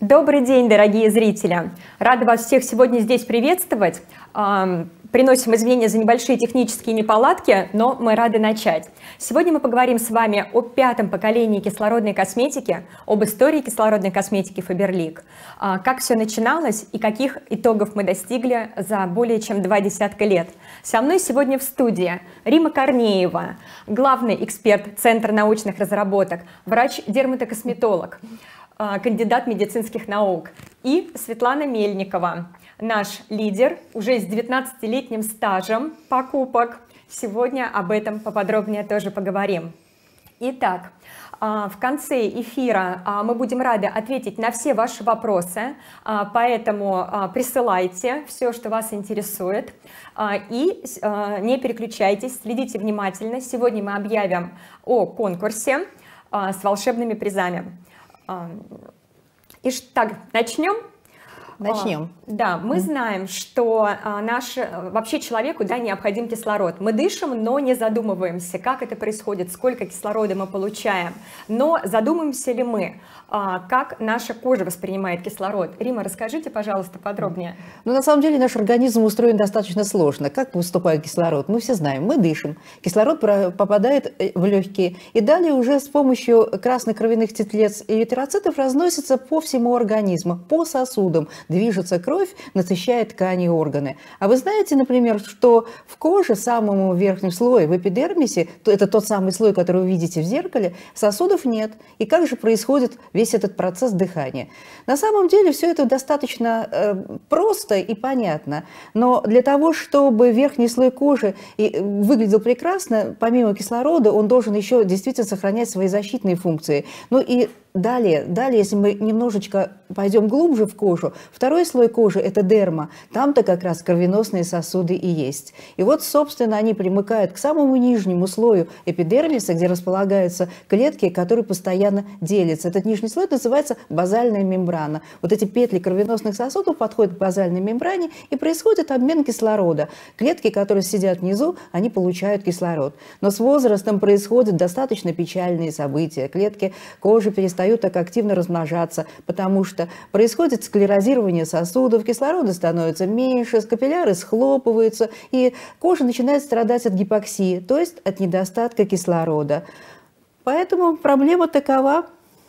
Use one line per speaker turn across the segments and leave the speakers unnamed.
Добрый день, дорогие зрители! Рада вас всех сегодня здесь приветствовать. Приносим извинения за небольшие технические неполадки, но мы рады начать. Сегодня мы поговорим с вами о пятом поколении кислородной косметики, об истории кислородной косметики Faberlic, как все начиналось и каких итогов мы достигли за более чем 20 лет. Со мной сегодня в студии Рима Корнеева, главный эксперт Центра научных разработок, врач-дерматокосметолог, кандидат медицинских наук, и Светлана Мельникова, наш лидер уже с 19-летним стажем покупок. Сегодня об этом поподробнее тоже поговорим. Итак, в конце эфира мы будем рады ответить на все ваши вопросы, поэтому присылайте все, что вас интересует, и не переключайтесь, следите внимательно. Сегодня мы объявим о конкурсе с волшебными призами. Итак, начнем?
Начнем.
Да, мы знаем, что вообще человеку необходим кислород. Мы дышим, но не задумываемся, как это происходит, сколько кислорода мы получаем. Но задумаемся ли мы, как наша кожа воспринимает кислород? Рима, расскажите, пожалуйста, подробнее.
Ну, на самом деле наш организм устроен достаточно сложно. Как поступает кислород? Мы все знаем, мы дышим. Кислород попадает в легкие, и далее уже с помощью красных кровяных телец и эритроцитов разносится по всему организму, по сосудам. Движется кровь, насыщает ткани и органы. А вы знаете, например, что в коже, в самом верхнем слое, в эпидермисе, это тот самый слой, который вы видите в зеркале, сосудов нет. И как же происходит весь этот процесс дыхания? На самом деле все это достаточно просто и понятно. Но для того, чтобы верхний слой кожи выглядел прекрасно, помимо кислорода, он должен еще действительно сохранять свои защитные функции. Ну и далее, если мы немножечко пойдем глубже в кожу, второй слой кожи – это дерма. Там-то как раз кровеносные сосуды и есть. И вот, собственно, они примыкают к самому нижнему слою эпидермиса, где располагаются клетки, которые постоянно делятся. Этот нижний слой называется базальная мембрана. Вот эти петли кровеносных сосудов подходят к базальной мембране, и происходит обмен кислорода. Клетки, которые сидят внизу, они получают кислород. Но с возрастом происходят достаточно печальные события. Клетки кожи перестают так активно размножаться, потому что происходит склерозирование сосудов, кислорода становится меньше, капилляры схлопываются, и кожа начинает страдать от гипоксии, то есть от недостатка кислорода. Поэтому проблема такова.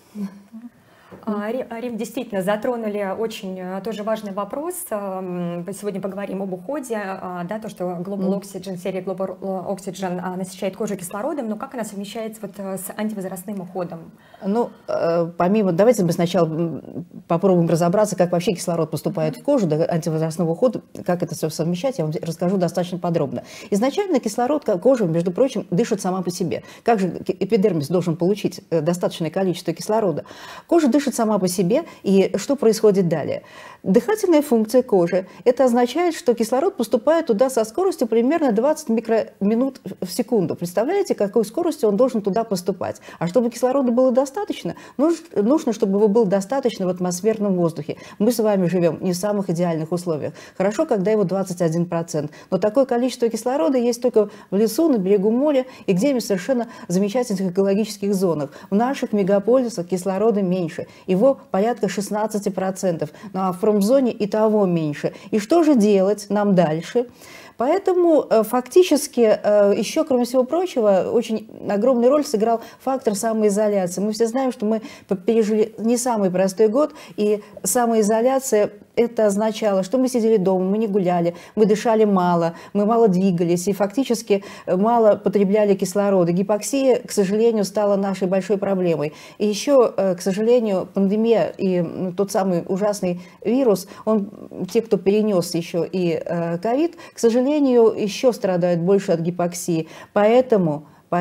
Рим, действительно, затронули очень тоже важный вопрос. Сегодня поговорим об уходе, то, что Global Oxygen, серия Global Oxygen насыщает кожу кислородом, но как она совмещается с антивозрастным уходом?
Ну, помимо, давайте мы сначала попробуем разобраться, как вообще кислород поступает в кожу, до антивозрастного ухода, как это все совмещать, я вам расскажу достаточно подробно. Изначально кислород кожа, между прочим, дышит сама по себе. Как же эпидермис должен получить достаточное количество кислорода? Кожа дышит сама по себе, и что происходит далее? Дыхательная функция кожи. Это означает, что кислород поступает туда со скоростью примерно 20 микроминут в секунду. Представляете, какой скоростью он должен туда поступать? А чтобы кислорода было достаточно, нужно, чтобы его было достаточно в атмосферном воздухе. Мы с вами живем не в самых идеальных условиях. Хорошо, когда его 21%. Но такое количество кислорода есть только в лесу, на берегу моря и где-нибудь в совершенно замечательных экологических зонах. В наших мегаполисах кислорода меньше. Его порядка 16%. Ну а в промзоне и того меньше. И что же делать нам дальше? Поэтому фактически еще, кроме всего прочего, очень огромную роль сыграл фактор самоизоляции. Мы все знаем, что мы пережили не самый простой год, и самоизоляция это означало, что мы сидели дома, мы не гуляли, мы дышали мало, мы мало двигались и фактически мало потребляли кислорода. Гипоксия, к сожалению, стала нашей большой проблемой. И еще, к сожалению, пандемия и тот самый ужасный вирус, те, кто перенес еще и ковид, к сожалению, еще страдают больше от гипоксии. Поэтому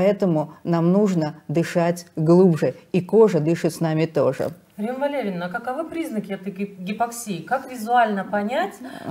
нам нужно дышать глубже, и кожа дышит с нами тоже.
Рима Валерьевна, каковы признаки этой гипоксии? Как визуально понять,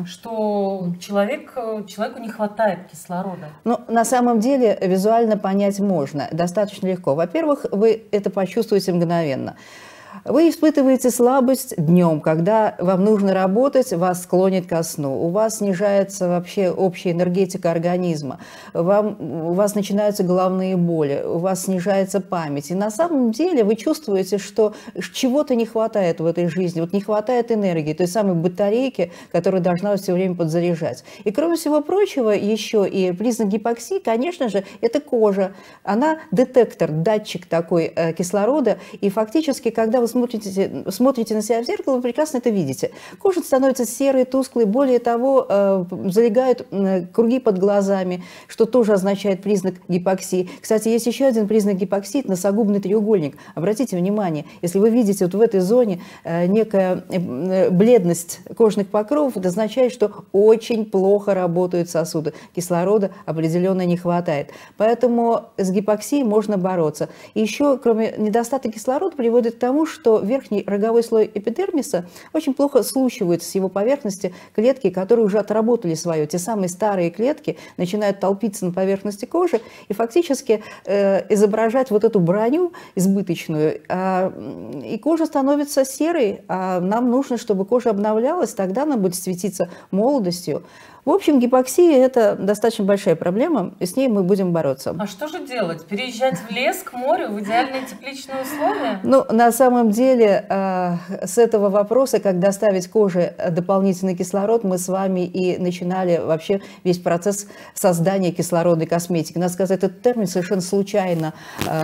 что человеку не хватает кислорода?
Ну, на самом деле визуально понять можно, достаточно легко. Во-первых, вы это почувствуете мгновенно. Вы испытываете слабость днем, когда вам нужно работать, вас клонит ко сну, у вас снижается вообще общая энергетика организма, у вас начинаются головные боли, у вас снижается память. И на самом деле вы чувствуете, что чего-то не хватает в этой жизни, вот не хватает энергии, той самой батарейки, которая должна вас все время подзаряжать. И кроме всего прочего, еще и признак гипоксии, конечно же, это кожа. Она детектор, датчик такой кислорода, и фактически, когда вы смотрите на себя в зеркало, вы прекрасно это видите. Кожа становится серой, тусклой, более того, залегают круги под глазами, что тоже означает признак гипоксии. Кстати, есть еще один признак гипоксии – носогубный треугольник. Обратите внимание, если вы видите вот в этой зоне некая бледность кожных покровов, это означает, что очень плохо работают сосуды. Кислорода определенно не хватает. Поэтому с гипоксией можно бороться. И еще, кроме недостатка кислорода, приводит к тому, что верхний роговой слой эпидермиса очень плохо слущивается с его поверхности клетки, которые уже отработали свое. Те самые старые клетки начинают толпиться на поверхности кожи и фактически изображать вот эту броню избыточную. И кожа становится серой, а нам нужно, чтобы кожа обновлялась, тогда она будет светиться молодостью. В общем, гипоксия – это достаточно большая проблема, и с ней мы будем бороться.
А что же делать? Переезжать в лес, к морю, в идеальные тепличные условия?
Ну, на самом деле, с этого вопроса, как доставить коже дополнительный кислород, мы с вами и начинали вообще весь процесс создания кислородной косметики. Надо сказать, этот термин совершенно случайно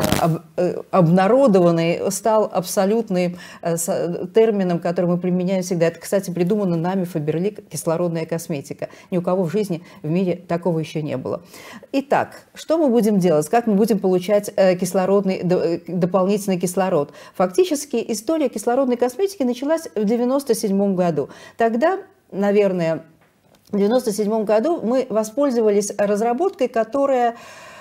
обнародованный, стал абсолютным термином, который мы применяем всегда. Это, кстати, придумано нами Faberlic кислородная косметика. Ни у кого в жизни в мире такого еще не было. Итак, что мы будем делать? Как мы будем получать дополнительный кислород? Фактически история кислородной косметики началась в 1997 году. Тогда, наверное, в 1997 году мы воспользовались разработкой, которая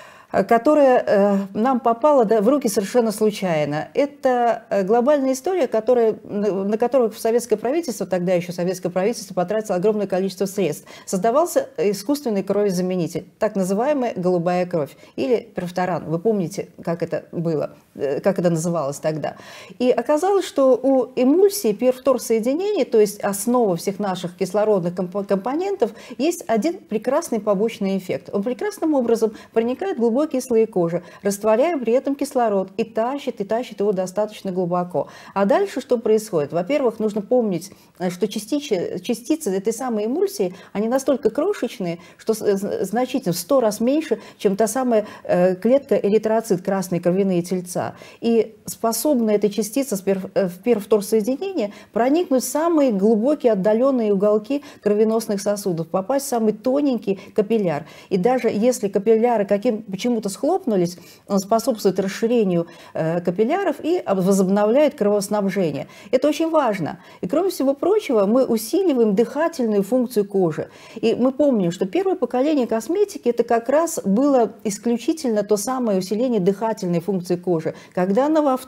нам попала в руки совершенно случайно. Это глобальная история, на которую советское правительство, тогда еще советское правительство, потратило огромное количество средств. Создавался искусственный кровезаменитель, так называемая голубая кровь, или перфторан. Вы помните, как это было, как это называлось тогда. И оказалось, что у эмульсии перфторсоединений, то есть основа всех наших кислородных компонентов, есть один прекрасный побочный эффект. Он прекрасным образом проникает в глубокие слои кожи, растворяя при этом кислород и тащит его достаточно глубоко. А дальше что происходит? Во-первых, нужно помнить, что частицы этой самой эмульсии, они настолько крошечные, что значительно в 100 раз меньше, чем та самая клетка эритроцит, красные кровяные тельца. И способна эта частица в перфторсоединение проникнуть в самые глубокие отдаленные уголки кровеносных сосудов, попасть в самый тоненький капилляр. И даже если капилляры почему-то схлопнулись, он способствует расширению капилляров и возобновляет кровоснабжение. Это очень важно. И кроме всего прочего, мы усиливаем дыхательную функцию кожи. И мы помним, что первое поколение косметики это как раз было исключительно то самое усиление дыхательной функции кожи. Когда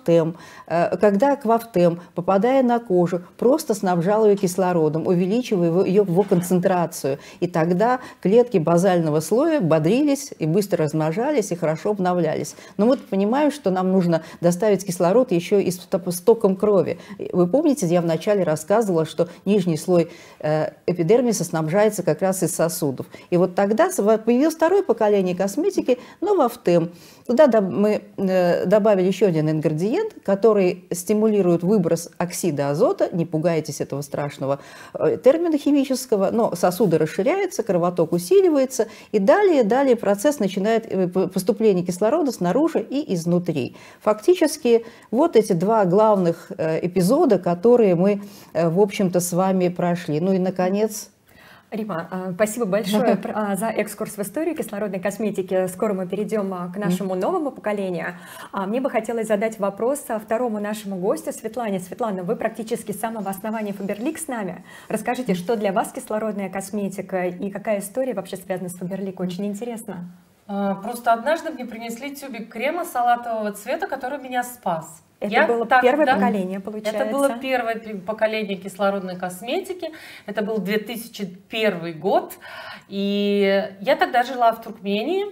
аквафтем, попадая на кожу, просто снабжал ее кислородом, увеличивая его концентрацию. И тогда клетки базального слоя бодрились и быстро размножались, и хорошо обновлялись. Но мы понимаем, что нам нужно доставить кислород еще и с током крови. Вы помните, я вначале рассказывала, что нижний слой эпидермиса снабжается как раз из сосудов. И вот тогда появилось второе поколение косметики, новафтем. Туда мы добавили еще один ингредиент, который стимулирует выброс оксида азота. Не пугайтесь этого страшного термина химического, но сосуды расширяются, кровоток усиливается, и далее процесс начинает поступление кислорода снаружи и изнутри. Фактически вот эти два главных эпизода, которые мы, в общем-то, с вами прошли. Ну и, наконец...
Рима, спасибо большое за экскурс в историю кислородной косметики. Скоро мы перейдем к нашему новому поколению. Мне бы хотелось задать вопрос второму нашему гостю, Светлане. Светлана, вы практически с самого основания Faberlic с нами. Расскажите, что для вас кислородная косметика и какая история вообще связана с Faberlic? Очень интересно.
Просто однажды мне принесли тюбик крема салатового цвета, который меня спас.
Это было первое поколение, получается?
Это было первое поколение кислородной косметики. Это был 2001 год. И я тогда жила в Туркмении.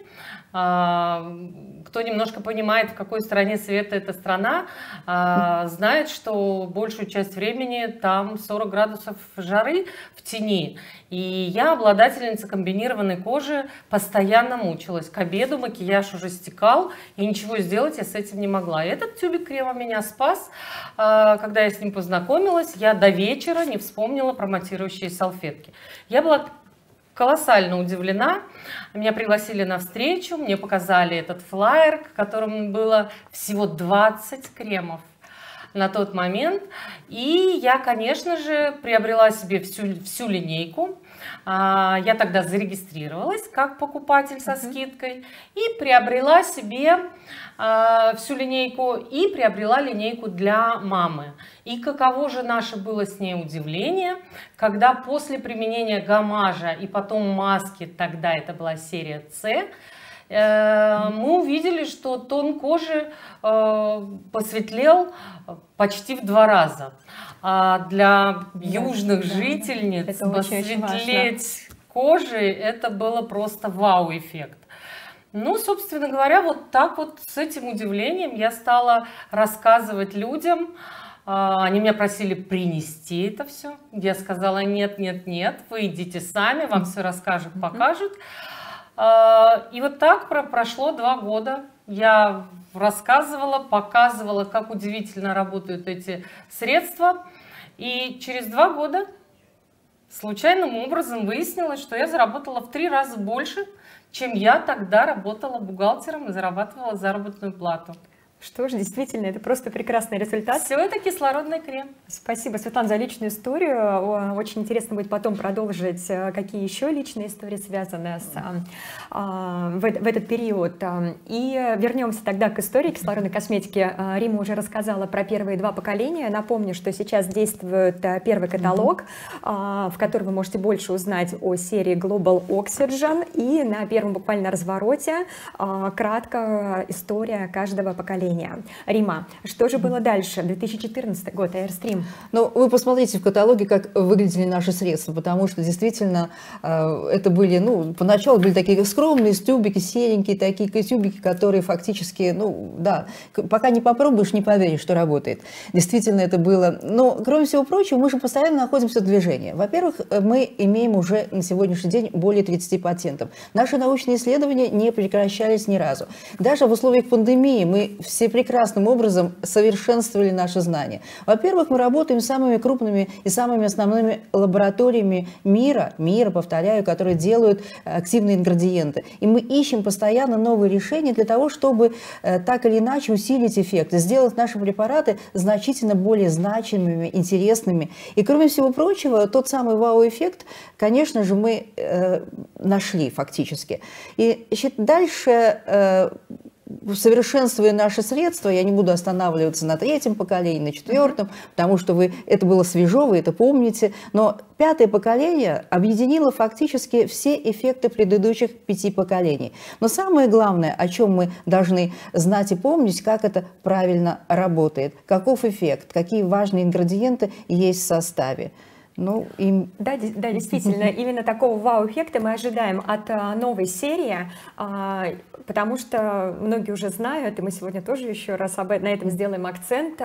Кто немножко понимает, в какой стране света эта страна, знает, что большую часть времени там 40 градусов жары в тени. И я, обладательница комбинированной кожи, постоянно мучилась. К обеду макияж уже стекал, и ничего сделать я с этим не могла. И этот тюбик крема меня спас. Когда я с ним познакомилась, я до вечера не вспомнила про матирующие салфетки. Я была колоссально удивлена. Меня пригласили на встречу, мне показали этот флаер, в котором было всего 20 кремов на тот момент. И я, конечно же, приобрела себе всю линейку. Я тогда зарегистрировалась как покупатель со скидкой и приобрела себе всю линейку и приобрела линейку для мамы. И каково же наше было с ней удивление, когда после применения гамажа и потом маски, тогда это была серия С, мы увидели, что тон кожи посветлел почти в 2 раза. А для южных жительниц посветлеть кожи, это было просто вау-эффект. Ну, собственно говоря, вот так вот с этим удивлением я стала рассказывать людям. Они меня просили принести это все. Я сказала: нет, нет, нет, вы идите сами, вам все расскажут, покажут. И вот так прошло 2 года. Я рассказывала, показывала, как удивительно работают эти средства. И через 2 года случайным образом выяснилось, что я заработала в 3 раза больше, чем я тогда работала бухгалтером и зарабатывала заработную плату.
Что ж, действительно, это просто прекрасный результат.
Все это кислородный крем.
Спасибо, Светлана, за личную историю. Очень интересно будет потом продолжить, какие еще личные истории связаны в этот период. И вернемся тогда к истории кислородной косметики. Рима уже рассказала про первые 2 поколения. Напомню, что сейчас действует первый каталог, в котором вы можете больше узнать о серии Global Oxygen. И на первом буквально развороте кратко история каждого поколения. Рима, что же было дальше? 2014 год, Airstream.
Ну, вы посмотрите в каталоге, как выглядели наши средства, потому что действительно это были, ну, поначалу были такие скромные тюбики, серенькие такие тюбики, которые фактически, ну, да, пока не попробуешь, не поверишь, что работает. Действительно это было. Но, кроме всего прочего, мы же постоянно находимся в движении. Во-первых, мы имеем уже на сегодняшний день более 30 патентов. Наши научные исследования не прекращались ни разу. Даже в условиях пандемии мы все прекрасным образом совершенствовали наши знания. Во-первых, мы работаем с самыми крупными и самыми основными лабораториями мира, повторяю, которые делают активные ингредиенты. И мы ищем постоянно новые решения для того, чтобы так или иначе усилить эффект, сделать наши препараты значительно более значимыми, интересными. И кроме всего прочего, тот самый вау-эффект, конечно же, мы нашли фактически. И дальше, совершенствуя наши средства, я не буду останавливаться на 3-м поколении, на 4-м, потому что это было свежо, вы это помните, но 5-е поколение объединило фактически все эффекты предыдущих 5 поколений. Но самое главное, о чем мы должны знать и помнить, как это правильно работает, каков эффект, какие важные ингредиенты есть в составе. Ну,
да, действительно, именно такого вау-эффекта мы ожидаем от новой серии, потому что многие уже знают, и мы сегодня тоже еще раз на этом сделаем акцент,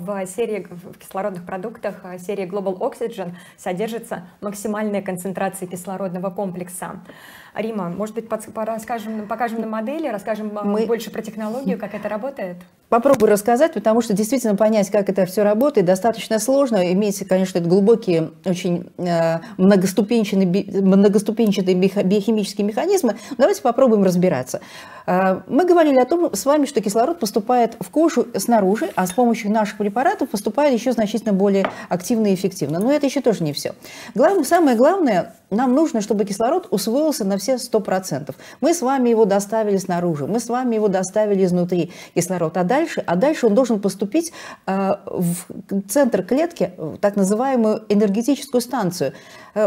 в кислородных продуктах серии Global Oxygen содержится максимальная концентрация кислородного комплекса. Рима, может быть, покажем на модели, расскажем больше про технологию, как это работает?
Попробую рассказать, потому что действительно понять, как это все работает, достаточно сложно. Имеется, конечно, глубокие, очень многоступенчатые биохимические механизмы. Давайте попробуем разбираться. Мы говорили о том с вами, что кислород поступает в кожу снаружи, а с помощью наших препаратов поступает еще значительно более активно и эффективно. Но это еще тоже не все. Самое главное, нам нужно, чтобы кислород усвоился на все 100%. Мы с вами его доставили снаружи, мы с вами его доставили изнутри, кислород. А дальше он должен поступить в центр клетки, в так называемую энергетическую станцию.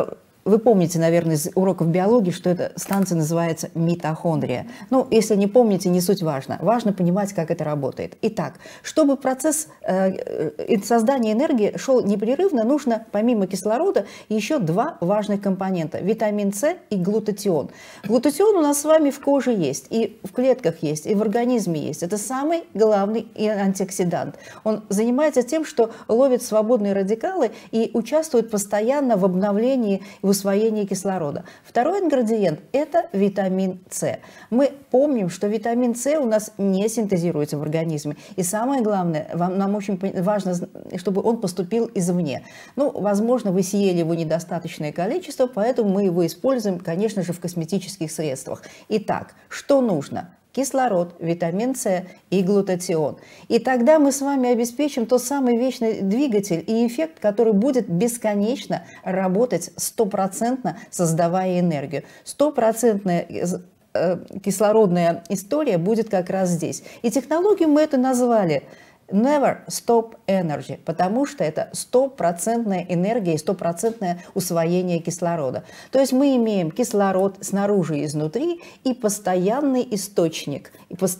вы помните, наверное, из уроков биологии, что эта станция называется митохондрия. Ну, если не помните, не суть важно. Важно понимать, как это работает. Итак, чтобы процесс создания энергии шел непрерывно, нужно помимо кислорода еще два важных компонента – витамин С и глутатион. Глутатион у нас с вами в коже есть, и в клетках есть, и в организме есть. Это самый главный антиоксидант. Он занимается тем, что ловит свободные радикалы и участвует постоянно в обновлении и усвоении кислорода. Второй ингредиент – это витамин С. Мы помним, что витамин С у нас не синтезируется в организме. И самое главное, нам очень важно, чтобы он поступил извне. Ну, возможно, вы съели его недостаточное количество, поэтому мы его используем, конечно же, в косметических средствах. Итак, что нужно? Кислород, витамин С и глутатион. И тогда мы с вами обеспечим тот самый вечный двигатель и эффект, который будет бесконечно работать стопроцентно, создавая энергию. Стопроцентная кислородная история будет как раз здесь. И технологию мы это назвали Never Stop Energy, потому что это стопроцентная энергия и стопроцентное усвоение кислорода. То есть мы имеем кислород снаружи и изнутри и постоянный источник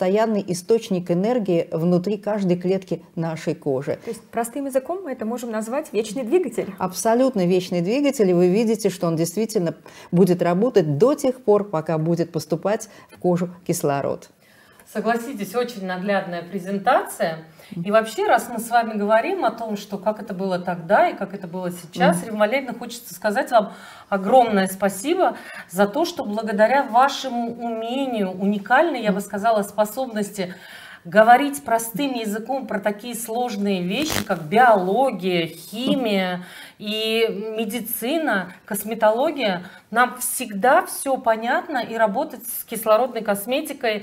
энергии внутри каждой клетки нашей кожи.
То есть простым языком мы это можем назвать вечный двигатель.
Абсолютно вечный двигатель, и вы видите, что он действительно будет работать до тех пор, пока будет поступать в кожу кислород.
Согласитесь, очень наглядная презентация. И вообще, раз мы с вами говорим о том, что как это было тогда и как это было сейчас, Римма Валерьевна, хочется сказать вам огромное спасибо за то, что благодаря вашему умению, уникальной, я бы сказала, способности говорить простым языком про такие сложные вещи, как биология, химия и медицина, косметология, нам всегда все понятно, и работать с кислородной косметикой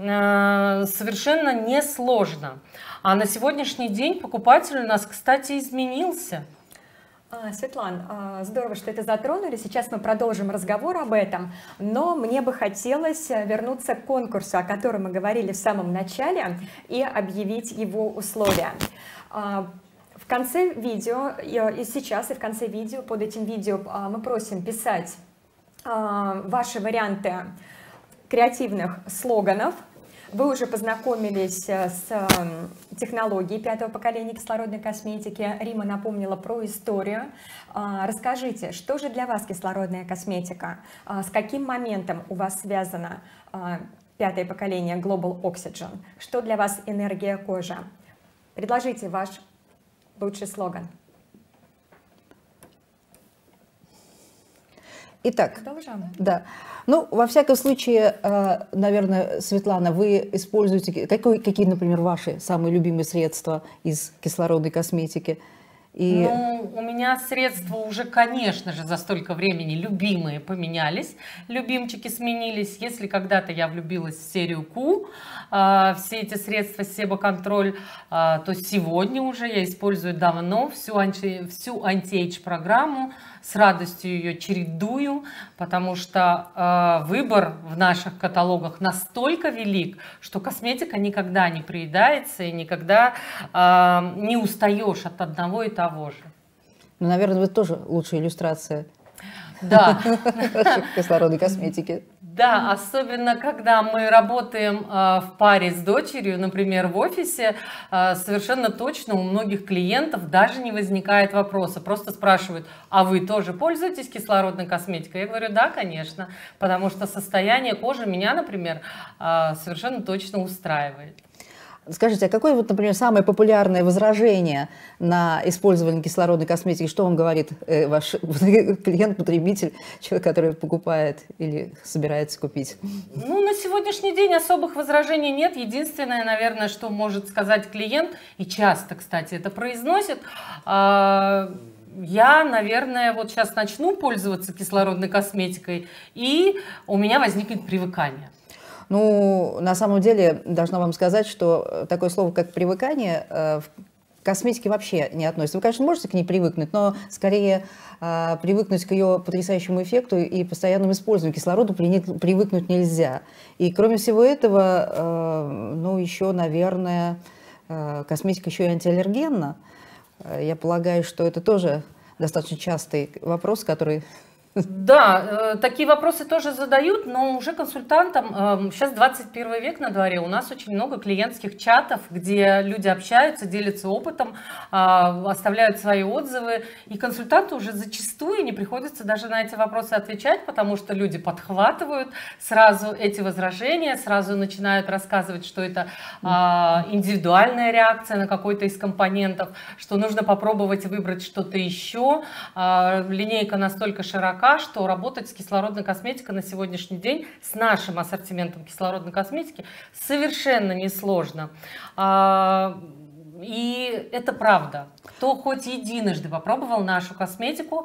совершенно несложно. А на сегодняшний день покупатель у нас, кстати, изменился.
Светлана, здорово, что это затронули. Сейчас мы продолжим разговор об этом, но мне бы хотелось вернуться к конкурсу, о котором мы говорили в самом начале, и объявить его условия. В конце видео, и сейчас, и в конце видео, под этим видео мы просим писать ваши варианты креативных слоганов. Вы уже познакомились с технологией пятого поколения кислородной косметики. Рима напомнила про историю. Расскажите, что же для вас кислородная косметика? С каким моментом у вас связано пятое поколение Global Oxygen? Что для вас энергия кожи? Предложите ваш лучший слоган.
Итак,
продолжаем.
Да. Ну, во всяком случае, наверное, Светлана, вы используете... Какие, например, ваши самые любимые средства из кислородной косметики? И...
Ну, у меня средства уже, конечно же, за столько времени любимые поменялись, любимчики сменились. Если когда-то я влюбилась в серию Q, все эти средства Себоконтроль, то сегодня уже я использую давно всю анти-эйдж программу, с радостью ее чередую, потому что выбор в наших каталогах настолько велик, что косметика никогда не приедается и никогда не устаешь от одного и того же.
Ну, наверное, вы тоже лучшая иллюстрация.
Да.
Кислородной косметики.
Да, особенно когда мы работаем в паре с дочерью, например, в офисе, совершенно точно у многих клиентов даже не возникает вопроса. Просто спрашивают, а вы тоже пользуетесь кислородной косметикой? Я говорю, да, конечно, потому что состояние кожи меня, например, совершенно точно устраивает.
Скажите, а какое, вот, например, самое популярное возражение на использование кислородной косметики? Что вам говорит ваш клиент, потребитель, человек, который покупает или собирается купить?
Ну, на сегодняшний день особых возражений нет. Единственное, наверное, что может сказать клиент, и часто, кстати, это произносит, я, наверное, вот сейчас начну пользоваться кислородной косметикой, и у меня возникнет привыкание.
Ну, на самом деле, должна вам сказать, что такое слово, как привыкание, в косметике вообще не относится. Вы, конечно, можете к ней привыкнуть, но скорее привыкнуть к ее потрясающему эффекту и постоянному использованию. К кислороду привыкнуть нельзя. И, кроме всего этого, ну, еще, наверное, косметика еще и антиаллергенна. Я полагаю, что это тоже достаточно частый вопрос, который
Да, такие вопросы тоже задают, но уже консультантам, сейчас 21 век на дворе, у нас очень много клиентских чатов, где люди общаются, делятся опытом, оставляют свои отзывы, и консультанту уже зачастую не приходится даже на эти вопросы отвечать, потому что люди подхватывают сразу эти возражения, сразу начинают рассказывать, что это индивидуальная реакция на какой-то из компонентов, что нужно попробовать выбрать что-то еще. Линейка настолько широка, что работать с кислородной косметикой на сегодняшний день, с нашим ассортиментом кислородной косметики, совершенно несложно. И это правда. Кто хоть единожды попробовал нашу косметику,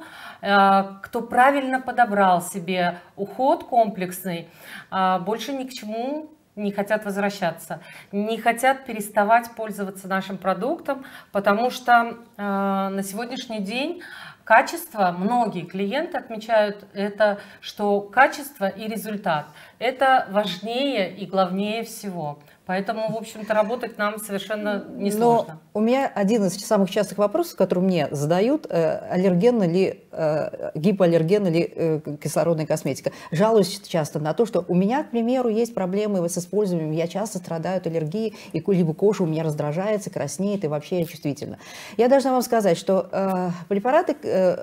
кто правильно подобрал себе уход комплексный, больше ни к чему не хотят возвращаться, не хотят переставать пользоваться нашим продуктом, потому что на сегодняшний день качество, многие клиенты отмечают это, что качество и результат – это важнее и главнее всего. Поэтому, в общем-то, работать нам совершенно несложно.
Но у меня один из самых частых вопросов, который мне задают, аллергенна ли, гипоаллергенна ли кислородная косметика. Жалуюсь часто на то, что у меня, к примеру, есть проблемы с использованием, я часто страдаю от аллергии, и либо кожа у меня раздражается, краснеет, и вообще я чувствительна. Я должна вам сказать, что препараты,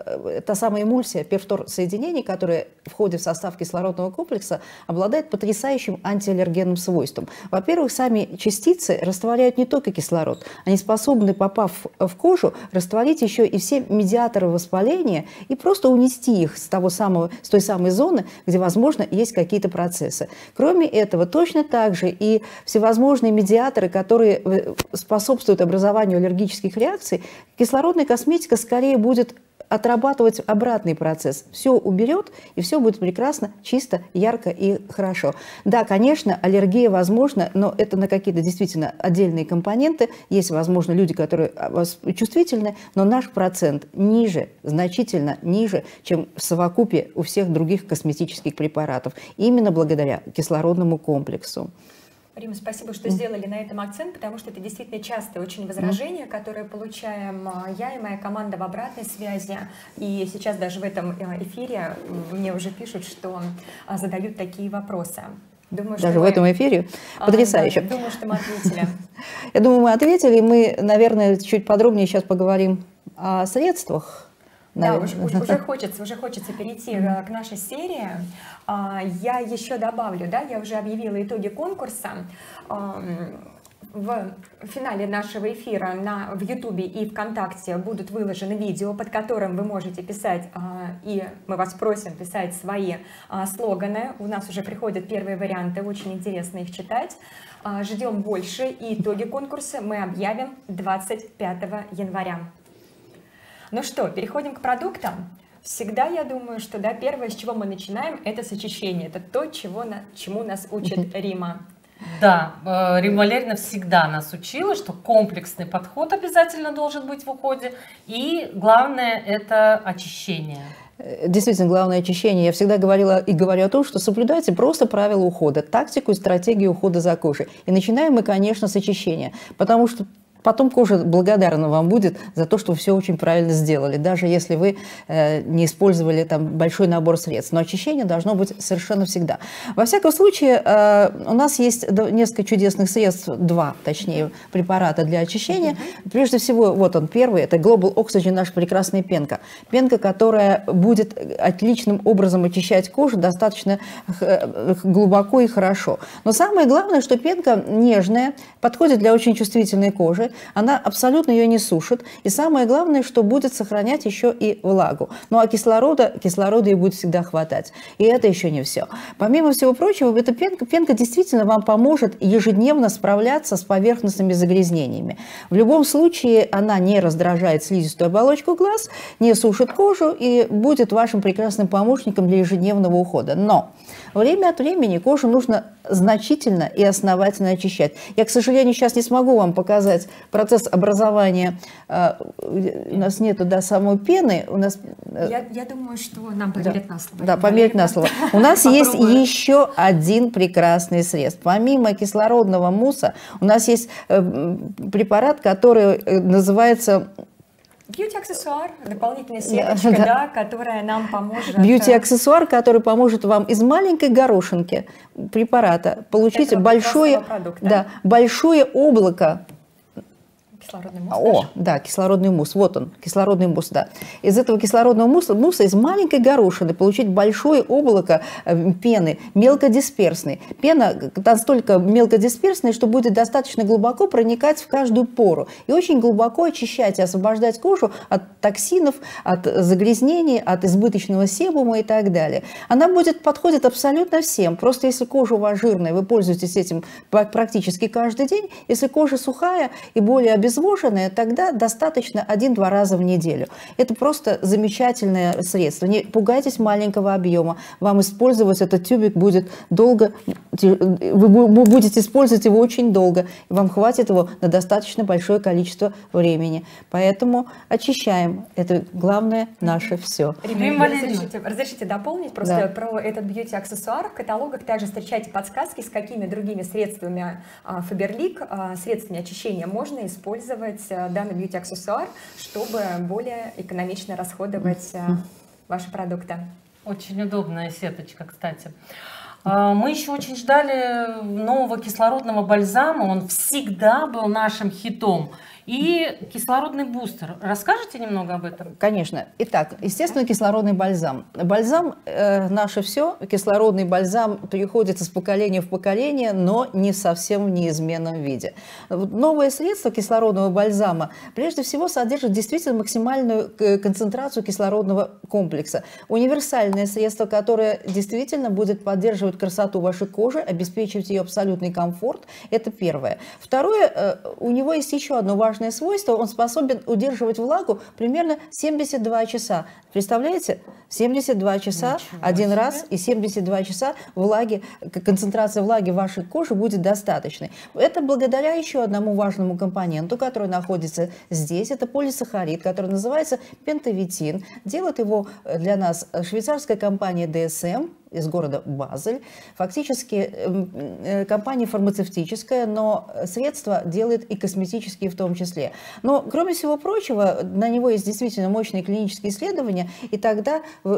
та самая эмульсия, перфтор соединений, которые входят в состав кислородного комплекса, обладает потрясающим антиаллергенным свойством. Во-первых, сами частицы растворяют не только кислород, они способны, попав в кожу, растворить еще и все медиаторы воспаления и просто унести их с той самой зоны, где, возможно, есть какие-то процессы. Кроме этого, точно так же и всевозможные медиаторы, которые способствуют образованию аллергических реакций, кислородная косметика скорее будет отрабатывать обратный процесс. Все уберет, и все будет прекрасно, чисто, ярко и хорошо. Да, конечно, аллергия возможна, но это на какие-то действительно отдельные компоненты. Есть, возможно, люди, которые чувствительны, но наш процент ниже, значительно ниже, чем в совокупе у всех других косметических препаратов. Именно благодаря кислородному комплексу.
Рима, спасибо, что сделали на этом акцент, потому что это действительно частое очень возражение, которое получаем я и моя команда в обратной связи. И сейчас даже в этом эфире мне уже пишут, что задают такие вопросы. Думаю,
даже в этом эфире? Потрясающе.
Да, думаю, что мы ответили.
Я думаю, мы ответили. Мы, наверное, чуть подробнее сейчас поговорим о средствах.
Да, уже хочется перейти к нашей серии. Я еще добавлю, да, я уже объявила итоги конкурса. В финале нашего эфира в Ютубе и ВКонтакте будут выложены видео, под которым вы можете писать, и мы вас просим писать свои слоганы. У нас уже приходят первые варианты, очень интересно их читать. Ждем больше, и итоги конкурса мы объявим 25 января. Ну что, переходим к продуктам. Всегда я думаю, что да, первое, с чего мы начинаем, это с очищения. Это то, чему нас учит Рима.
Да, Рима Валерьевна всегда нас учила, что комплексный подход обязательно должен быть в уходе. И главное – это очищение.
Действительно, главное очищение. Я всегда говорила и говорю о том, что соблюдайте просто правила ухода, тактику и стратегию ухода за кожей. И начинаем мы, конечно, с очищения, потому что потом кожа благодарна вам будет за то, что вы все очень правильно сделали, даже если вы не использовали там большой набор средств. Но очищение должно быть совершенно всегда. Во всяком случае, у нас есть несколько чудесных средств, точнее, препарата для очищения. Прежде всего, вот он первый, это Global Oxygen, наша прекрасная пенка. Пенка, которая будет отличным образом очищать кожу достаточно глубоко и хорошо. Но самое главное, что пенка нежная, подходит для очень чувствительной кожи. Она абсолютно ее не сушит. И самое главное, что будет сохранять еще и влагу. Ну а кислорода ей будет всегда хватать. И это еще не все. Помимо всего прочего, эта пенка действительно вам поможет ежедневно справляться с поверхностными загрязнениями. В любом случае она не раздражает слизистую оболочку глаз, не сушит кожу и будет вашим прекрасным помощником для ежедневного ухода. Но время от времени кожу нужно значительно и основательно очищать. Я, к сожалению, сейчас не смогу вам показать процесс образования. У нас нету самой пены. У нас...
Я думаю, что нам поверят на слово.
Да, поверят на слово. У нас есть еще один прекрасный средств. Помимо кислородного мусса, у нас есть препарат, который называется
Бьюти-аксессуар, дополнительная сеточка, да, которая нам поможет.
Бьюти-аксессуар, который поможет вам из маленькой горошинки препарата получить большое облако.
Кислородный мусс.
Да, кислородный мусс. Вот он, кислородный мусс, да. Из этого кислородного мусса из маленькой горошины получить большое облако пены, мелкодисперсной. Пена настолько мелкодисперсная, что будет достаточно глубоко проникать в каждую пору. И очень глубоко очищать и освобождать кожу от токсинов, от загрязнений, от избыточного себума и так далее. Она подходит абсолютно всем. Просто если кожа у вас жирная, вы пользуетесь этим практически каждый день. Если кожа сухая и более обезвоженная, тогда достаточно 1-2 раза в неделю. Это просто замечательное средство. Не пугайтесь маленького объема. Вам использовать этот тюбик будет долго, вы будете использовать его очень долго, и вам хватит его на достаточно большое количество времени. Поэтому очищаем. Это главное наше все.
Разрешите дополнить просто про этот бьюти-аксессуар. В каталогах также встречаете подсказки, с какими другими средствами Faberlic, средствами очищения можно использовать данный бьюти-аксессуар, чтобы более экономично расходовать ваши продукты.
Очень удобная сеточка, кстати. Мы еще очень ждали нового кислородного бальзама, он всегда был нашим хитом. И кислородный бустер. Расскажите немного об этом?
Конечно. Итак, естественно, кислородный бальзам. Бальзам наше все. Кислородный бальзам переходит из поколения в поколение, но не совсем в неизменном виде. Новое средство кислородного бальзама прежде всего содержит действительно максимальную концентрацию кислородного комплекса. Универсальное средство, которое действительно будет поддерживать красоту вашей кожи, обеспечивать ее абсолютный комфорт. Это первое. Второе, у него есть еще одно важное свойство, он способен удерживать влагу примерно 72 часа. Представляете? 72 часа один раз, и 72 часа влаги, концентрация влаги в вашей коже будет достаточной. Это благодаря еще одному важному компоненту, который находится здесь. Это полисахарид, который называется пентавитин. Делает его для нас швейцарская компания DSM из города Базель. Фактически компания фармацевтическая, но средства делает и косметические в том числе. Но, кроме всего прочего, на него есть действительно мощные клинические исследования, и тогда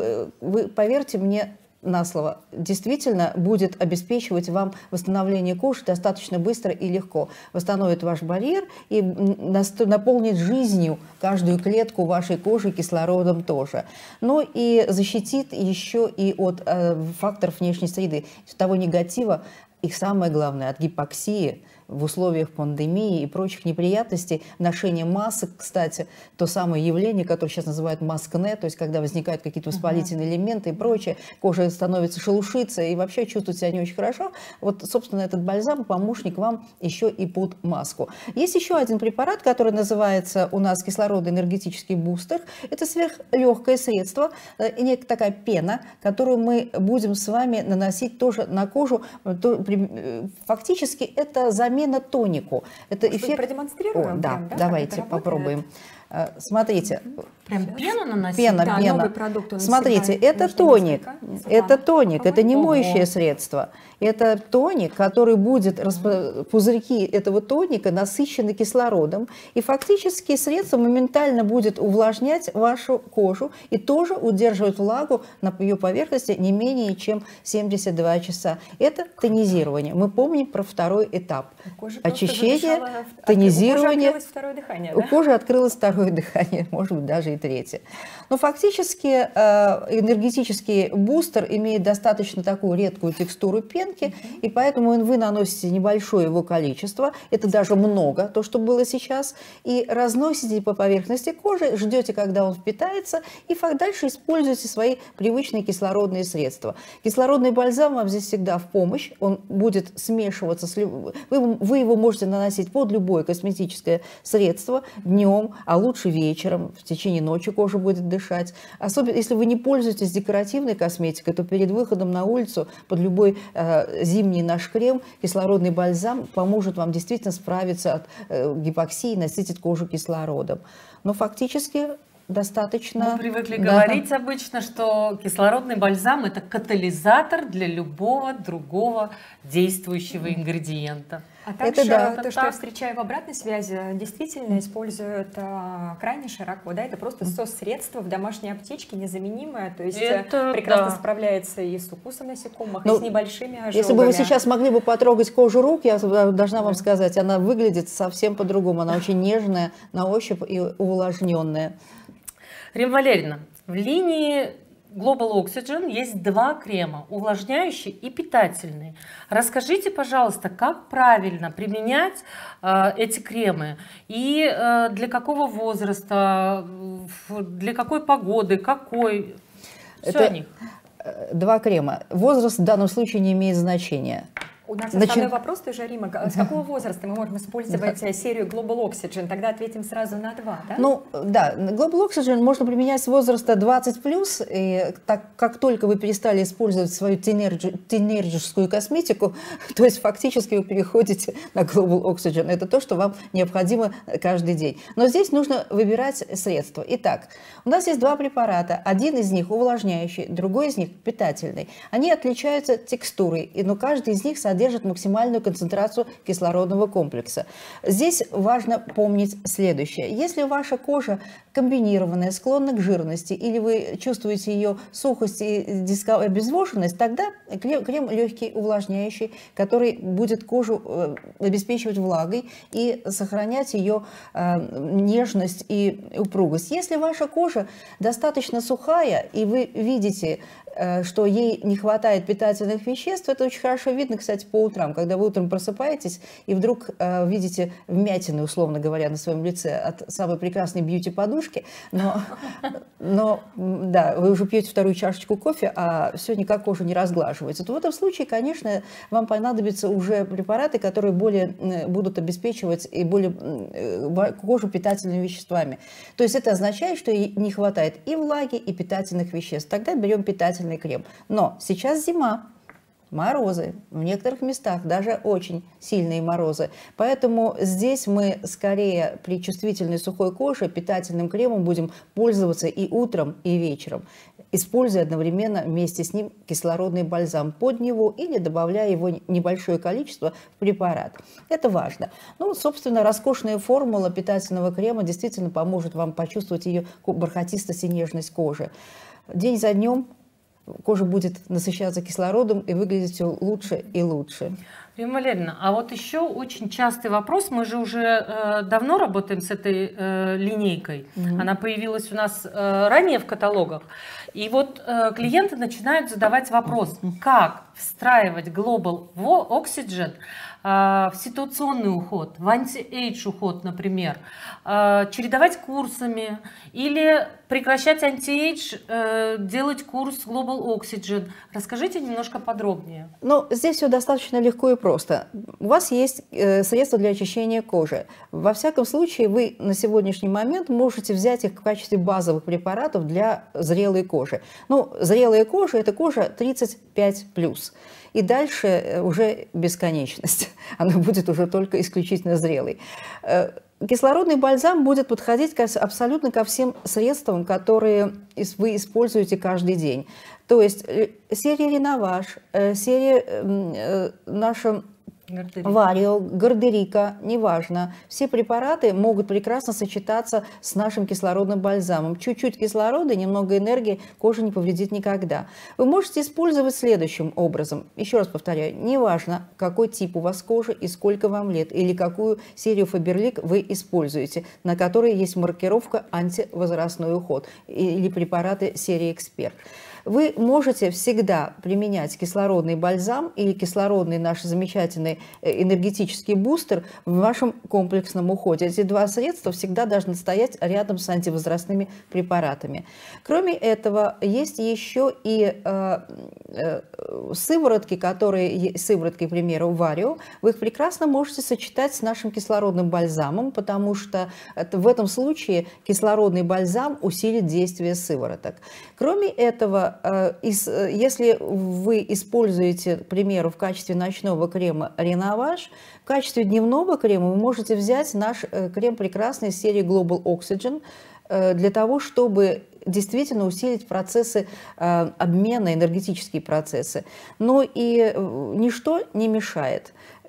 вы поверьте мне на слово, действительно будет обеспечивать вам восстановление кожи достаточно быстро и легко. Восстановит ваш барьер и наполнит жизнью каждую клетку вашей кожи, кислородом тоже. Но и защитит еще и от факторов внешней среды, того негатива, и самое главное, от гипоксии в условиях пандемии и прочих неприятностей. Ношение масок, кстати, то самое явление, которое сейчас называют маскне, то есть когда возникают какие-то воспалительные элементы и прочее, кожа становится шелушиться и вообще чувствует себя не очень хорошо. Вот, собственно, этот бальзам помощник вам еще и под маску. Есть еще один препарат, который называется у нас кислородно-энергетический бустер. Это сверхлегкое средство, некая такая пена, которую мы будем с вами наносить тоже на кожу. Фактически это замена тонику. Это эффект.
Продемонстрируем?
Да,
прям, да,
давайте попробуем. Смотрите.
Прям пену наносить?
Пена,
да,
пена. Смотрите, это тоник. Это тоник, это не моющее средство. Это тоник, который будет, пузырьки этого тоника насыщены кислородом. И фактически средство моментально будет увлажнять вашу кожу и тоже удерживать влагу на ее поверхности не менее чем 72 часа. Это тонизирование. Мы помним про второй этап. Очищение, тонизирование. У кожи открылось второе дыхание, может быть, даже и третье. Но фактически энергетический бустер имеет достаточно такую редкую текстуру пенки, и поэтому вы наносите небольшое его количество, это даже много, то, что было сейчас, и разносите по поверхности кожи, ждете, когда он впитается, и дальше используете свои привычные кислородные средства. Кислородный бальзам вам здесь всегда в помощь, он будет смешиваться, вы его можете наносить под любое косметическое средство днем, а лучше вечером, в течение ночи кожа будет дышать. Особенно если вы не пользуетесь декоративной косметикой, то перед выходом на улицу под любой зимний наш крем, кислородный бальзам поможет вам действительно справиться от гипоксии, насытить кожу кислородом. Но фактически достаточно...
Мы привыкли говорить обычно, что кислородный бальзам – это катализатор для любого другого действующего ингредиента.
А также
это да.
то, что я встречаю в обратной связи, действительно используют крайне широко. Да? Это просто средство в домашней аптечке незаменимое. То есть
Это
прекрасно
да.
справляется и с укусом насекомых,
Ну,
и с небольшими ожогами.
Если бы вы сейчас могли бы потрогать кожу рук, я должна вам сказать, она выглядит совсем по-другому. Она очень нежная на ощупь и увлажненная.
Римма Валерьевна, в линии Global Oxygen есть два крема, увлажняющий и питательный. Расскажите, пожалуйста, как правильно применять эти кремы и для какого возраста, для какой погоды, какой, все о них.
Два крема. Возраст в данном случае не имеет значения.
У нас основной вопрос тоже, Рима, с какого возраста мы можем использовать серию Global Oxygen? Тогда ответим сразу на два, да?
Ну, да, Global Oxygen можно применять с возраста 20+, и как только вы перестали использовать свою тинейджерскую косметику, то есть фактически вы переходите на Global Oxygen. Это то, что вам необходимо каждый день. Но здесь нужно выбирать средства. Итак, у нас есть два препарата. Один из них увлажняющий, другой из них питательный. Они отличаются текстурой, но каждый из них содержит максимальную концентрацию кислородного комплекса. Здесь важно помнить следующее. Если ваша кожа комбинированная, склонна к жирности, или вы чувствуете ее сухость и обезвоженность, тогда крем легкий, увлажняющий, который будет кожу обеспечивать влагой и сохранять ее нежность и упругость. Если ваша кожа достаточно сухая, и вы видите, что ей не хватает питательных веществ, это очень хорошо видно, кстати, по утрам, когда вы утром просыпаетесь и вдруг видите вмятины, условно говоря, на своем лице от самой прекрасной бьюти-подушки, но да, вы уже пьете вторую чашечку кофе, а все никак кожа не разглаживается, то в этом случае, конечно, вам понадобятся уже препараты, которые более будут обеспечивать и более кожу питательными веществами. То есть это означает, что ей не хватает и влаги, и питательных веществ. Тогда берем питательный крем. Но сейчас зима, морозы, в некоторых местах даже очень сильные морозы. Поэтому здесь мы скорее при чувствительной сухой коже питательным кремом будем пользоваться и утром, и вечером, используя одновременно вместе с ним кислородный бальзам под него или добавляя его небольшое количество в препарат. Это важно. Ну, собственно, роскошная формула питательного крема действительно поможет вам почувствовать ее бархатистость и нежность кожи. День за днем кожа будет насыщаться кислородом и выглядеть все лучше и лучше.
Римма Валерьевна, а вот еще очень частый вопрос, мы же уже давно работаем с этой линейкой, она появилась у нас ранее в каталогах, и вот клиенты начинают задавать вопрос, как встраивать Global Oxygen в ситуационный уход, в анти-эйдж уход, например, чередовать курсами или прекращать анти-эйдж, делать курс Global Oxygen. Расскажите немножко подробнее.
Ну, здесь все достаточно легко и просто. У вас есть средства для очищения кожи. Во всяком случае, вы на сегодняшний момент можете взять их в качестве базовых препаратов для зрелой кожи. Ну, зрелая кожа – это кожа 35+. И дальше уже бесконечность. Она будет уже только исключительно зрелой. Кислородный бальзам будет подходить абсолютно ко всем средствам, которые вы используете каждый день. То есть серия Реноваж, серия наша Варио, Гардерика, неважно. Все препараты могут прекрасно сочетаться с нашим кислородным бальзамом. Чуть-чуть кислорода, немного энергии кожа не повредит никогда. Вы можете использовать следующим образом. Еще раз повторяю, неважно, какой тип у вас кожи и сколько вам лет, или какую серию Faberlic вы используете, на которой есть маркировка антивозрастной уход, или препараты серии Эксперт. Вы можете всегда применять кислородный бальзам или кислородный наш замечательный энергетический бустер в вашем комплексном уходе. Эти два средства всегда должны стоять рядом с антивозрастными препаратами. Кроме этого, есть еще и сыворотки, сыворотки, к примеру, Варио. Вы их прекрасно можете сочетать с нашим кислородным бальзамом, потому что в этом случае кислородный бальзам усилит действие сывороток. Кроме этого, если вы используете, к примеру, в качестве ночного крема Реноваж, в качестве дневного крема вы можете взять наш крем прекрасный из серии Global Oxygen для того, чтобы действительно усилить процессы обмена, энергетические процессы. Но и ничто не мешает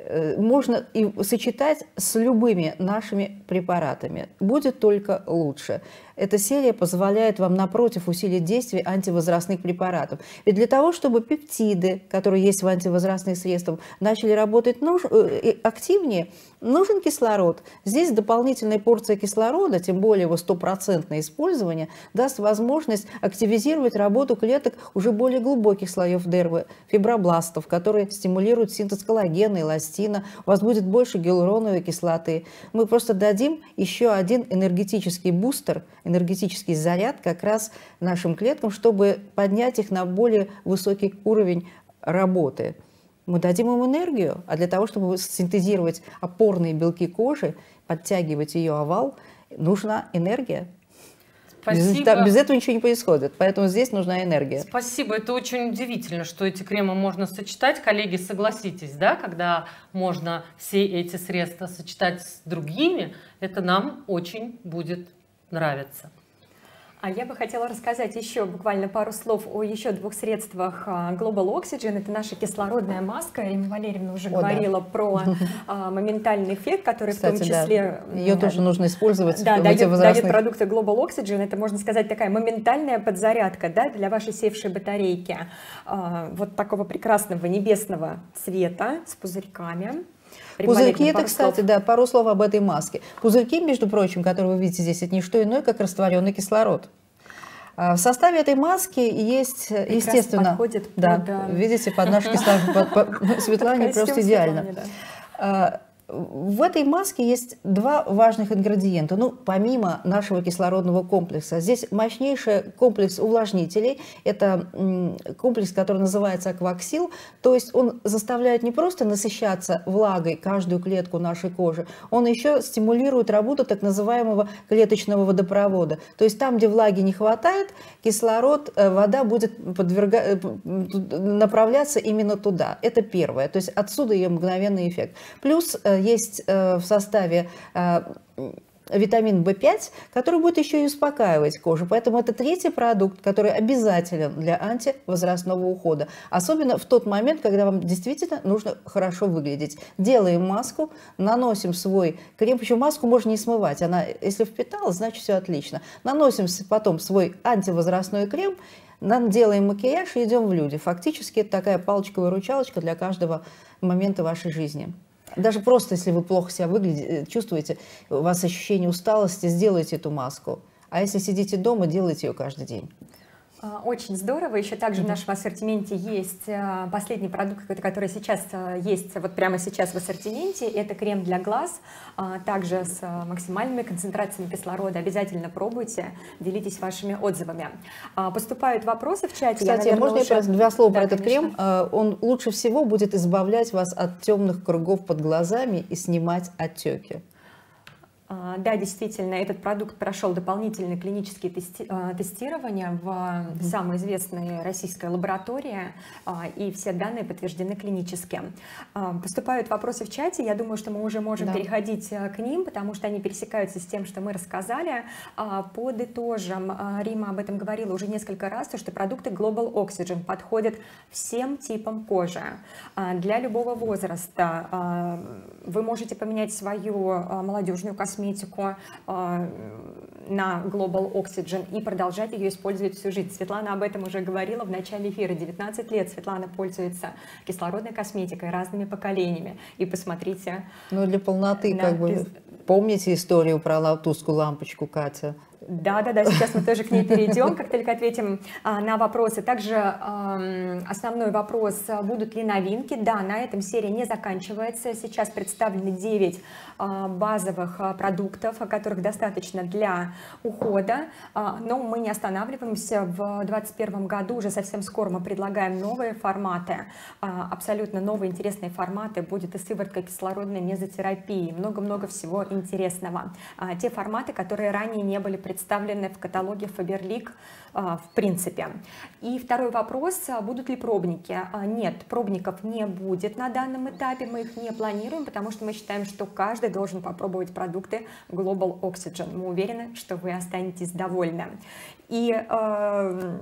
можно и сочетать с любыми нашими препаратами. Будет только лучше. Эта серия позволяет вам, напротив, усилить действие антивозрастных препаратов. Ведь для того, чтобы пептиды, которые есть в антивозрастных средствах, начали работать активнее, нужен кислород. Здесь дополнительная порция кислорода, тем более его 100% использование, даст возможность активизировать работу клеток уже более глубоких слоев дермы, фибробластов, которые стимулируют синтез коллагена, эластина, у вас будет больше гиалуроновой кислоты. Мы просто дадим еще один энергетический бустер, энергетический заряд как раз нашим клеткам, чтобы поднять их на более высокий уровень работы. Мы дадим им энергию, а для того, чтобы синтезировать опорные белки кожи, подтягивать ее овал, нужна энергия.
Спасибо.
Без этого ничего не происходит, поэтому здесь нужна энергия.
Спасибо, это очень удивительно, что эти кремы можно сочетать. Коллеги, согласитесь, да, когда можно все эти средства сочетать с другими, это нам очень будет нравиться.
А я бы хотела рассказать еще буквально пару слов о еще двух средствах Global Oxygen. Это наша кислородная маска. Римма Валерьевна уже говорила про моментальный эффект, который, кстати, в том числе...
Да. Ее тоже нужно использовать.
Да, дает продукты Global Oxygen. Это, можно сказать, такая моментальная подзарядка, да, для вашей севшей батарейки. Вот такого прекрасного небесного цвета с пузырьками.
Пузырьки, это, кстати, да, пару слов об этой маске. Пузырьки, между прочим, которые вы видите здесь, это не что иное, как растворенный кислород. В составе этой маски есть, естественно, да, видите, под нашу кислород, Светлане просто идеально. В этой маске есть два важных ингредиента. Ну, помимо нашего кислородного комплекса, здесь мощнейший комплекс увлажнителей. Это комплекс, который называется акваксил. То есть он заставляет не просто насыщаться влагой каждую клетку нашей кожи, он еще стимулирует работу так называемого клеточного водопровода. То есть там, где влаги не хватает, кислород, вода будет направляться именно туда. Это первое. То есть отсюда ее мгновенный эффект. Плюс есть в составе витамин В5, который будет еще и успокаивать кожу. Поэтому это третий продукт, который обязателен для антивозрастного ухода. Особенно в тот момент, когда вам действительно нужно хорошо выглядеть. Делаем маску, наносим свой крем. Причем маску можно не смывать. Она, если впиталась, значит все отлично. Наносим потом свой антивозрастной крем, делаем макияж и идем в люди. Фактически это такая палочка-выручалочка для каждого момента вашей жизни. Даже просто, если вы плохо себя чувствуете, у вас ощущение усталости, сделайте эту маску. А если сидите дома, делайте ее каждый день.
Очень здорово. Еще также в нашем ассортименте есть последний продукт, который сейчас есть, вот прямо сейчас в ассортименте. Это крем для глаз, также с максимальными концентрациями кислорода. Обязательно пробуйте, делитесь вашими отзывами. Поступают вопросы в чате.
Кстати, можно я два слова про этот крем? Он лучше всего будет избавлять вас от темных кругов под глазами и снимать отеки.
Да, действительно, этот продукт прошел дополнительные клинические тестирования в самой известной российской лаборатории, и все данные подтверждены клинически. Поступают вопросы в чате, я думаю, что мы уже можем переходить к ним, потому что они пересекаются с тем, что мы рассказали. Подытожим, Римма об этом говорила уже несколько раз, что продукты Global Oxygen подходят всем типам кожи, для любого возраста. Вы можете поменять свою молодежную косметику на Global Oxygen и продолжать ее использовать всю жизнь. Светлана об этом уже говорила в начале эфира. 19 лет Светлана пользуется кислородной косметикой разными поколениями. И посмотрите...
Ну, для полноты, как бы, помните историю про латусскую лампочку, Катя?
Да, сейчас мы тоже к ней перейдем, как только ответим на вопросы. Также основной вопрос, будут ли новинки. Да, на этом серия не заканчивается. Сейчас представлены 9 базовых продуктов, которых достаточно для ухода, но мы не останавливаемся. В 2021 году уже совсем скоро мы предлагаем новые форматы, абсолютно новые интересные форматы. Будет и сыворотка кислородной мезотерапии, много-много всего интересного. Те форматы, которые ранее не были представлены в каталоге Faberlic в принципе. И второй вопрос, будут ли пробники? Нет, пробников не будет на данном этапе, мы их не планируем, потому что мы считаем, что каждый должен попробовать продукты Global Oxygen. Мы уверены, что вы останетесь довольны. И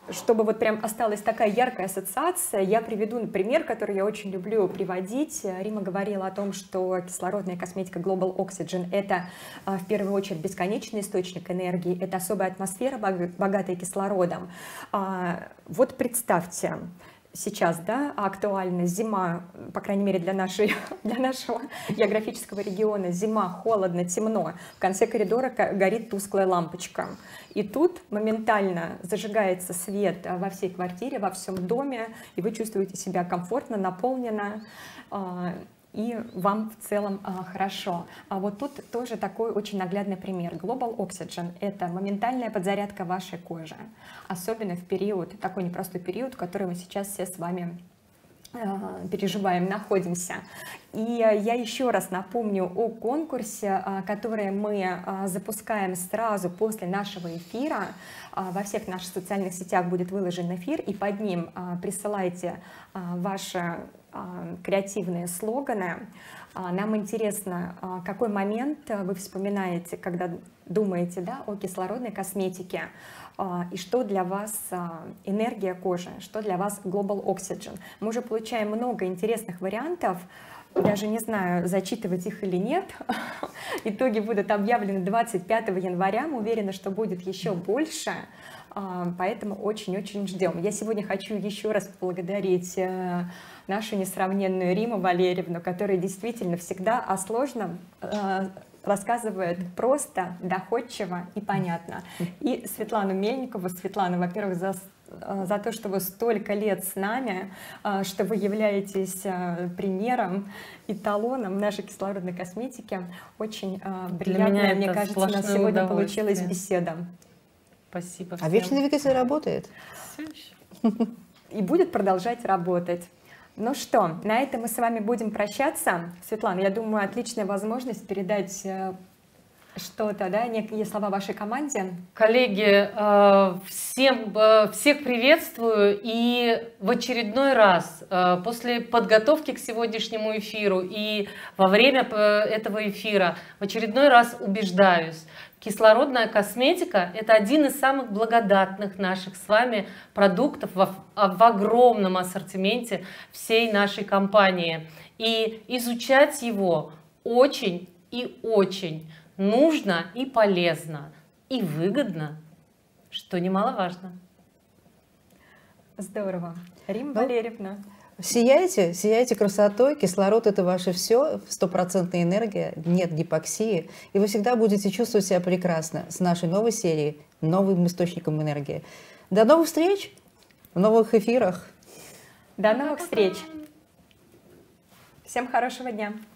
чтобы вот прям осталась такая яркая ассоциация, я приведу пример, который я очень люблю приводить. Рима говорила о том, что кислородная косметика Global Oxygen — это в первую очередь бесконечный источник энергии, это особая атмосфера, богатая кислородом. Вот представьте, сейчас, да, актуальна зима, по крайней мере для нашего географического региона, зима, холодно, темно, в конце коридора горит тусклая лампочка. И тут моментально зажигается свет во всей квартире, во всем доме, и вы чувствуете себя комфортно, наполненно, и вам в целом хорошо. А вот тут тоже такой очень наглядный пример. Global Oxygen — это моментальная подзарядка вашей кожи, особенно в период, такой непростой период, который мы сейчас все с вами переживаем, находимся. И я еще раз напомню о конкурсе, который мы запускаем сразу после нашего эфира. Во всех наших социальных сетях будет выложен эфир, и под ним присылайте ваши креативные слоганы. Нам интересно, какой момент вы вспоминаете, когда думаете, да, о кислородной косметике, и что для вас энергия кожи, что для вас Global Oxygen. Мы уже получаем много интересных вариантов, даже не знаю, зачитывать их или нет. Итоги будут объявлены 25 января, мы уверены, что будет еще больше, поэтому очень-очень ждем. Я сегодня хочу еще раз поблагодарить нашу несравненную Риму Валерьевну, которая действительно всегда о сложном рассказывает просто, доходчиво и понятно. И Светлану Мельникову. Светлана, во-первых, за то, что вы столько лет с нами, что вы являетесь примером, эталоном нашей кислородной косметики. Очень приятная, мне кажется, у нас сегодня получилась беседа.
Спасибо
всем. А вечный двигатель работает.
И будет продолжать работать. Ну что, на этом мы с вами будем прощаться. Светлана, я думаю, отличная возможность передать что-то, да, некие слова вашей команде.
Коллеги, всех приветствую, и в очередной раз после подготовки к сегодняшнему эфиру и во время этого эфира в очередной раз убеждаюсь: кислородная косметика — это один из самых благодатных наших с вами продуктов в огромном ассортименте всей нашей компании. И изучать его очень и очень нужно и полезно, и выгодно, что немаловажно.
Здорово. Рима Валерьевна.
Сияйте, сияйте красотой, кислород — это ваше все, стопроцентная энергия, нет гипоксии, и вы всегда будете чувствовать себя прекрасно с нашей новой серией, новым источником энергии. До новых встреч в новых эфирах.
До новых встреч. Всем хорошего дня.